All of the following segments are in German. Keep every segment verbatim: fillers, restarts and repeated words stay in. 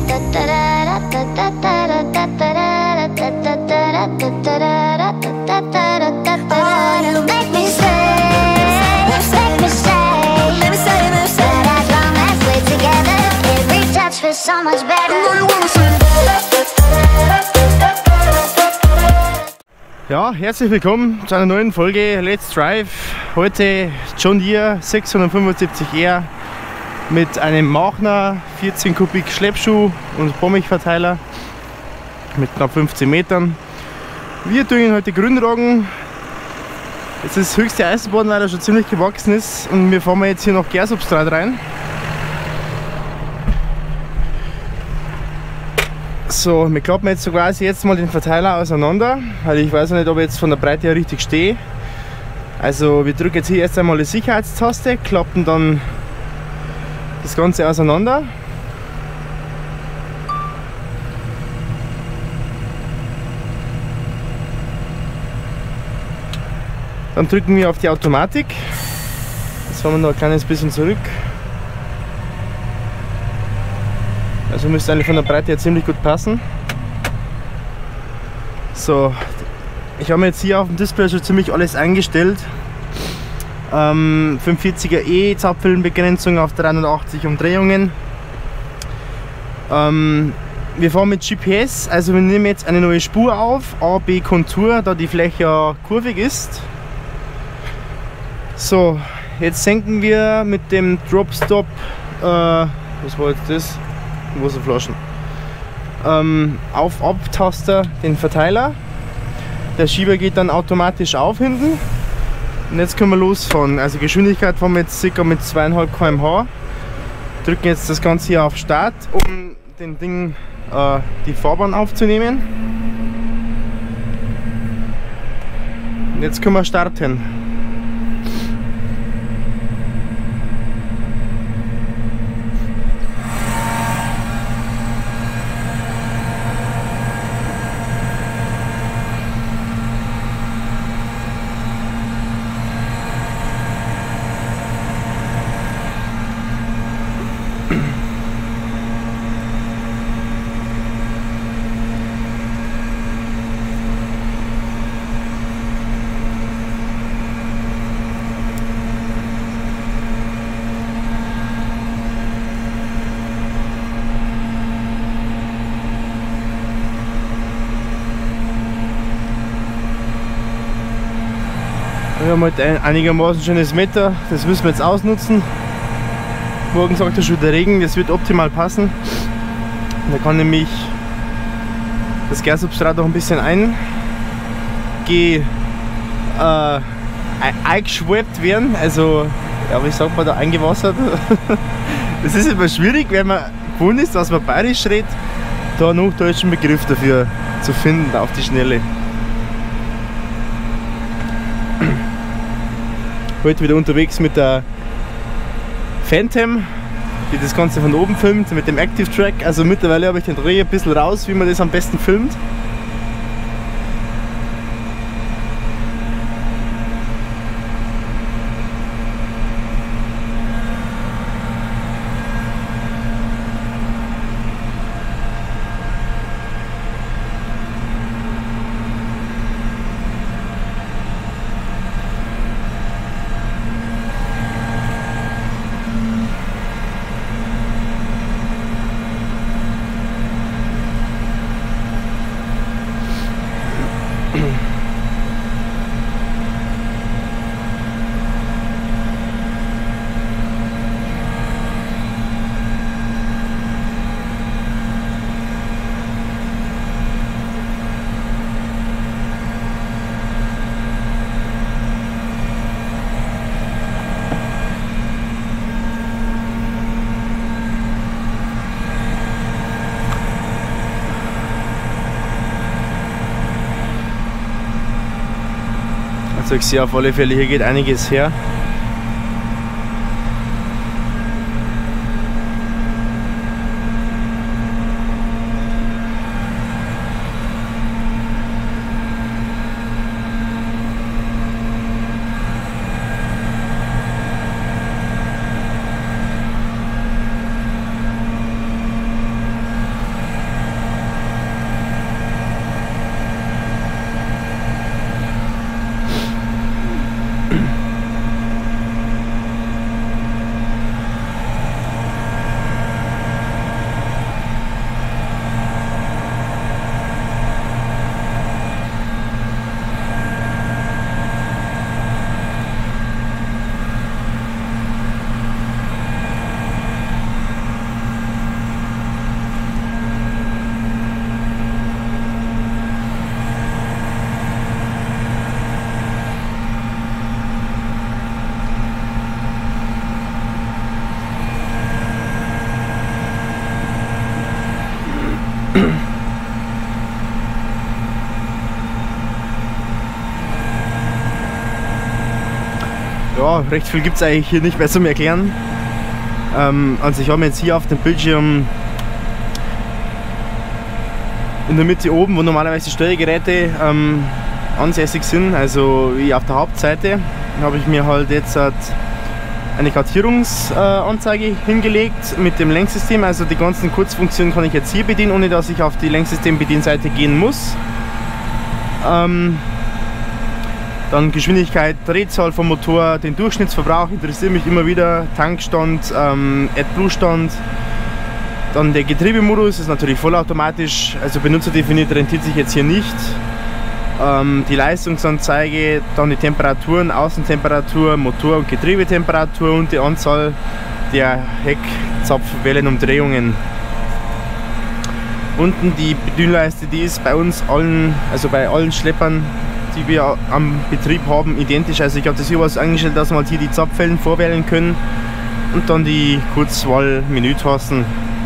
Ja, herzlich willkommen zu einer neuen Folge Let's Drive. Heute John Deere sechshundertfünfundsiebzig R mit einem Machner vierzehn Kubik Schleppschuh und Bommig-Verteiler mit knapp fünfzehn Metern. Wir tun ihn heute grün rogen. Es ist das höchste Eisenbahn, weil er schon ziemlich gewachsen ist, und wir fahren jetzt hier noch Gärsubstrat rein. So, wir klappen jetzt so quasi jetzt mal den Verteiler auseinander, weil ich weiß noch nicht, ob ich jetzt von der Breite her richtig stehe. Also wir drücken jetzt hier erst einmal die Sicherheitstaste, klappen dann das Ganze auseinander. Dann drücken wir auf die Automatik. Jetzt fahren wir noch ein kleines bisschen zurück. Also müsste eigentlich von der Breite her ziemlich gut passen. So, ich habe mir jetzt hier auf dem Display schon ziemlich alles eingestellt. Ähm, fünfundvierziger E, Zapfhüllenbegrenzung auf dreihundertachtzig Umdrehungen. Ähm, wir fahren mit G P S, also wir nehmen jetzt eine neue Spur auf, A B Kontur, da die Fläche ja kurvig ist. So, jetzt senken wir mit dem Drop-Stop, äh, was war jetzt das? Wasserflaschen. Ähm, auf Abtaster den Verteiler. Der Schieber geht dann automatisch auf hinten. Und jetzt können wir losfahren. Also Geschwindigkeit fahren wir jetzt ca. mit zweieinhalb Kilometer pro Stunde. Drücken jetzt das Ganze hier auf Start, um den Ding äh, die Fahrbahn aufzunehmen. Und jetzt können wir starten. Wir haben heute ein einigermaßen schönes Wetter, das müssen wir jetzt ausnutzen. Morgen sagt er schon der Regen, das wird optimal passen. Da kann nämlich das Gärsubstrat noch ein bisschen einge, äh, eingeschwebt werden, also ja, wie sagt man da, eingewassert. Das ist immer schwierig, wenn man gewohnt ist, dass man bayerisch redet, da einen hochdeutschen Begriff dafür zu finden auf die Schnelle. Heute wieder unterwegs mit der Phantom, die das Ganze von oben filmt, mit dem Active Track. Also mittlerweile habe ich den Dreh ein bisschen raus, wie man das am besten filmt. Also ich sehe auf alle Fälle, hier geht einiges her. ja, recht viel gibt es eigentlich hier nicht mehr zum Erklären. Ähm, also ich habe jetzt hier auf dem Bildschirm in der Mitte oben, wo normalerweise die Steuergeräte ähm, ansässig sind, also wie auf der Hauptseite, habe ich mir halt jetzt eine Kartierungsanzeige äh, hingelegt mit dem Lenksystem. Also die ganzen Kurzfunktionen kann ich jetzt hier bedienen, ohne dass ich auf die Lenksystem-Bedienseite gehen muss. Ähm, dann Geschwindigkeit, Drehzahl vom Motor, den Durchschnittsverbrauch interessiert mich immer wieder, Tankstand, ähm, AdBlue-Stand. Dann der Getriebemodus ist natürlich vollautomatisch, also benutzerdefiniert rentiert sich jetzt hier nicht. Ähm, die Leistungsanzeige, dann die Temperaturen, Außentemperatur, Motor- und Getriebetemperatur und die Anzahl der Heckzapfwellenumdrehungen. Unten die Bedienleiste, die ist bei uns allen, also bei allen Schleppern, die wir am Betrieb haben, identisch. Also ich habe das hier was eingestellt, dass wir halt hier die Zapfwellen vorwählen können und dann die Kurzwahl-Menütasten.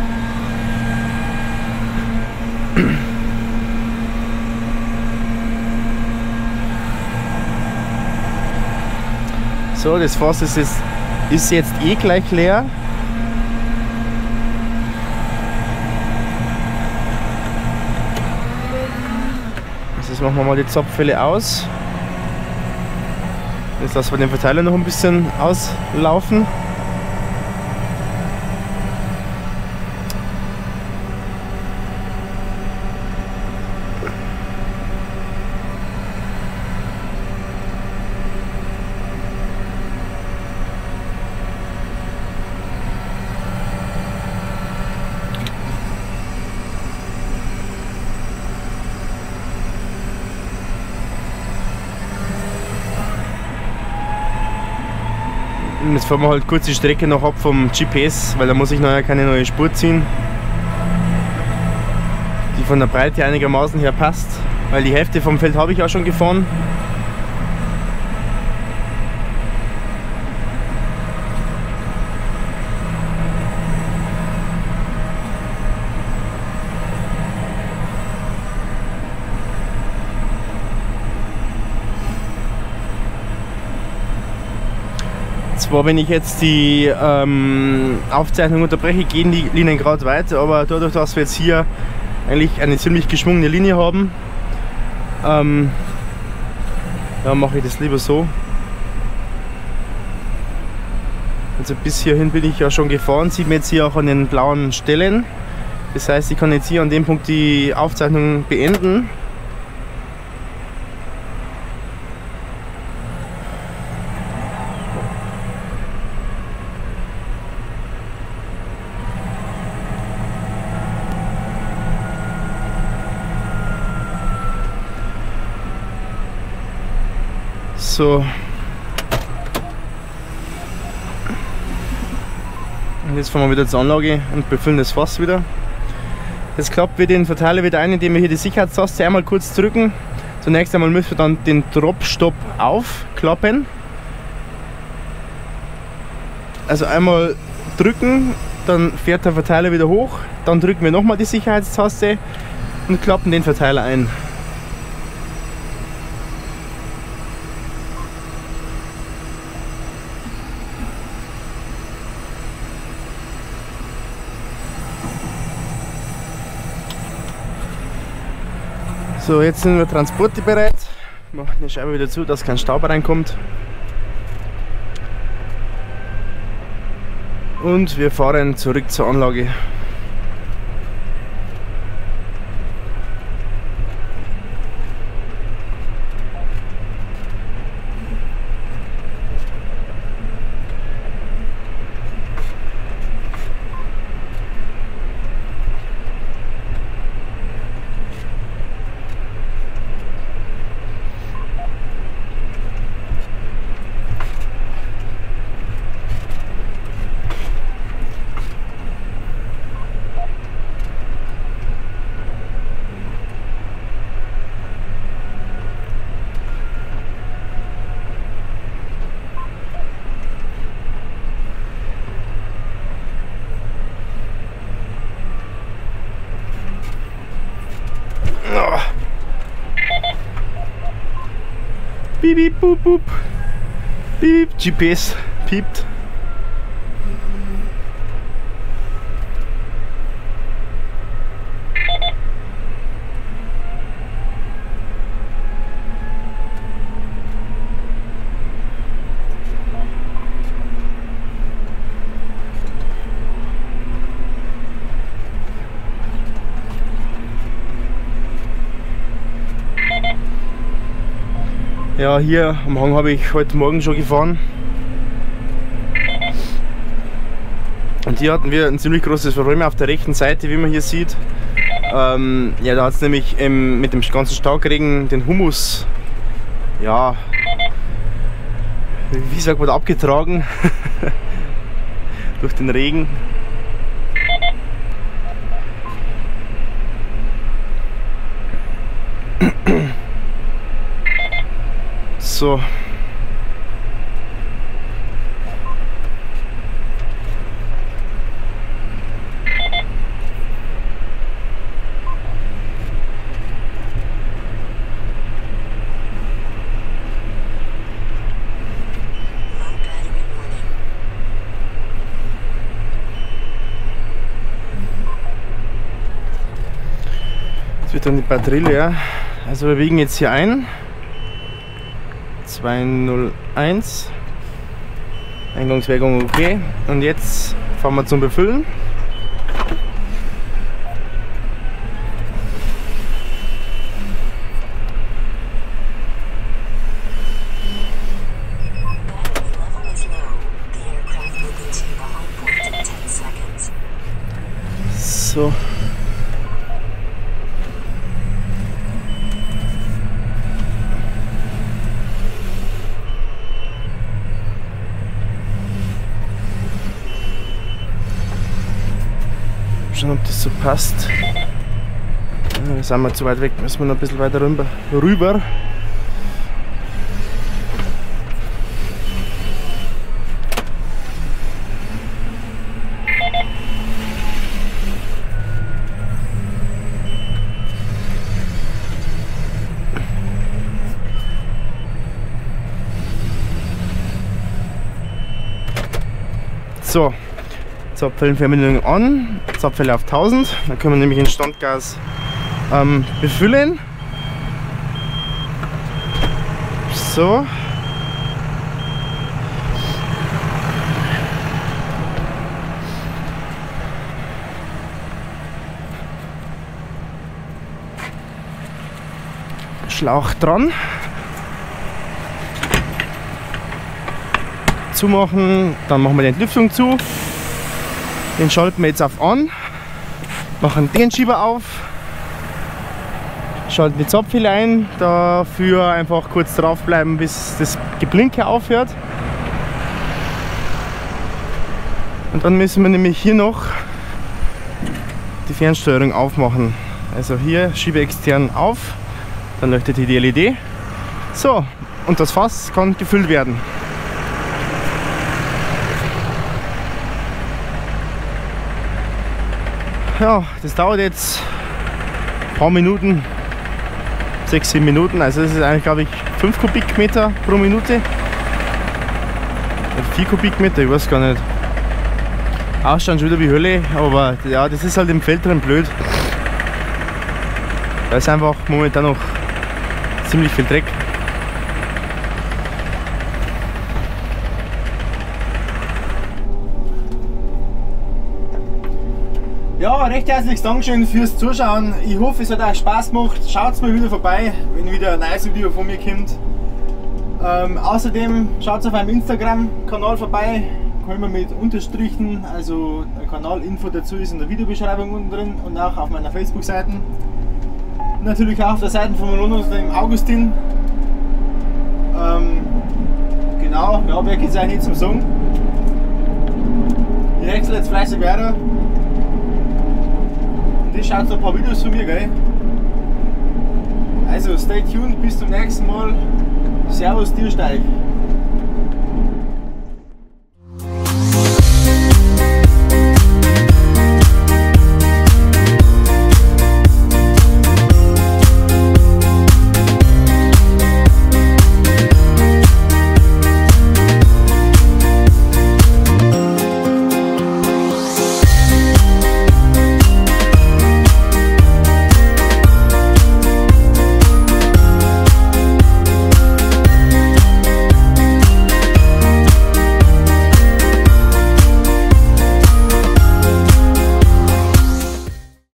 So, das Fass ist jetzt, ist jetzt eh gleich leer. Jetzt machen wir mal die Zapfwelle aus. Jetzt lassen wir den Verteiler noch ein bisschen auslaufen. Jetzt fahren wir halt kurz die Strecke noch ab vom G P S, weil da muss ich nachher keine neue Spur ziehen, die von der Breite einigermaßen her passt, weil die Hälfte vom Feld habe ich auch schon gefahren. Zwar, wenn ich jetzt die ähm, Aufzeichnung unterbreche, gehen die Linien gerade weiter, aber dadurch, dass wir jetzt hier eigentlich eine ziemlich geschwungene Linie haben, ähm, ja, mache ich das lieber so. Also bis hierhin bin ich ja schon gefahren, sieht man jetzt hier auch an den blauen Stellen. Das heißt, ich kann jetzt hier an dem Punkt die Aufzeichnung beenden. So. Und jetzt fahren wir wieder zur Anlage und befüllen das Fass wieder. Das klappt wir den Verteiler wieder ein, indem wir hier die Sicherheitstaste einmal kurz drücken. Zunächst einmal müssen wir dann den Drop-Stop aufklappen. Also einmal drücken, dann fährt der Verteiler wieder hoch. Dann drücken wir nochmal die Sicherheitstaste und klappen den Verteiler ein. So, jetzt sind wir transportbereit. Machen die Scheibe wieder zu, dass kein Staub reinkommt. Und wir fahren zurück zur Anlage. Bip, bip, bup, bup. Piep, G P S piept. Ja, hier am Hang habe ich heute Morgen schon gefahren. Und hier hatten wir ein ziemlich großes Problem auf der rechten Seite, wie man hier sieht. Ähm, ja, da hat es nämlich im, mit dem ganzen Starkregen den Humus, ja, wie sagt man, abgetragen durch den Regen. So. Jetzt wird dann die Batterie leer. Also wir wiegen jetzt hier ein. zweihunderteins. Eingangswägung okay. Und jetzt fahren wir zum Befüllen. So. Schauen, ob das so passt. Ja, sind wir zu weit weg, müssen wir noch ein bisschen weiter rüber. rüber. So. Zapfwellenfernbedienung an, Zapfwelle auf tausend, dann können wir nämlich den Standgas ähm, befüllen. So. Schlauch dran. Zumachen, dann machen wir die Entlüftung zu. Den schalten wir jetzt auf an, machen den Schieber auf, schalten die Zapfwelle ein, dafür einfach kurz draufbleiben, bis das Geblinke aufhört. Und dann müssen wir nämlich hier noch die Fernsteuerung aufmachen. Also hier Schiebe extern auf, dann leuchtet hier die L E D. So, und das Fass kann gefüllt werden. Ja, das dauert jetzt ein paar Minuten, sechs, sieben Minuten, also das ist eigentlich, glaube ich, fünf Kubikmeter pro Minute. Oder vier Kubikmeter, ich weiß gar nicht. Ausschauen schon wieder wie Hölle, aber ja, das ist halt im Feld drin blöd. Da ist einfach momentan noch ziemlich viel Dreck. Ja, recht herzliches Dankeschön fürs Zuschauen. Ich hoffe, es hat euch Spaß gemacht. Schaut mal wieder vorbei, wenn wieder ein neues Video von mir kommt. Ähm, außerdem schaut auf meinem Instagram-Kanal vorbei. Kann man mit Unterstrichen, also eine Kanalinfo dazu ist in der Videobeschreibung unten drin und auch auf meiner Facebook-Seite. Natürlich auch auf der Seite von Ronald, dem Augustin. Ähm, genau, ja, wer geht es eigentlich nicht zum Song? Ich wechsle jetzt fleißig weiter. Das schaut so ein paar Videos von mir, gell? Also stay tuned, bis zum nächsten Mal. Servus, Tiersteig.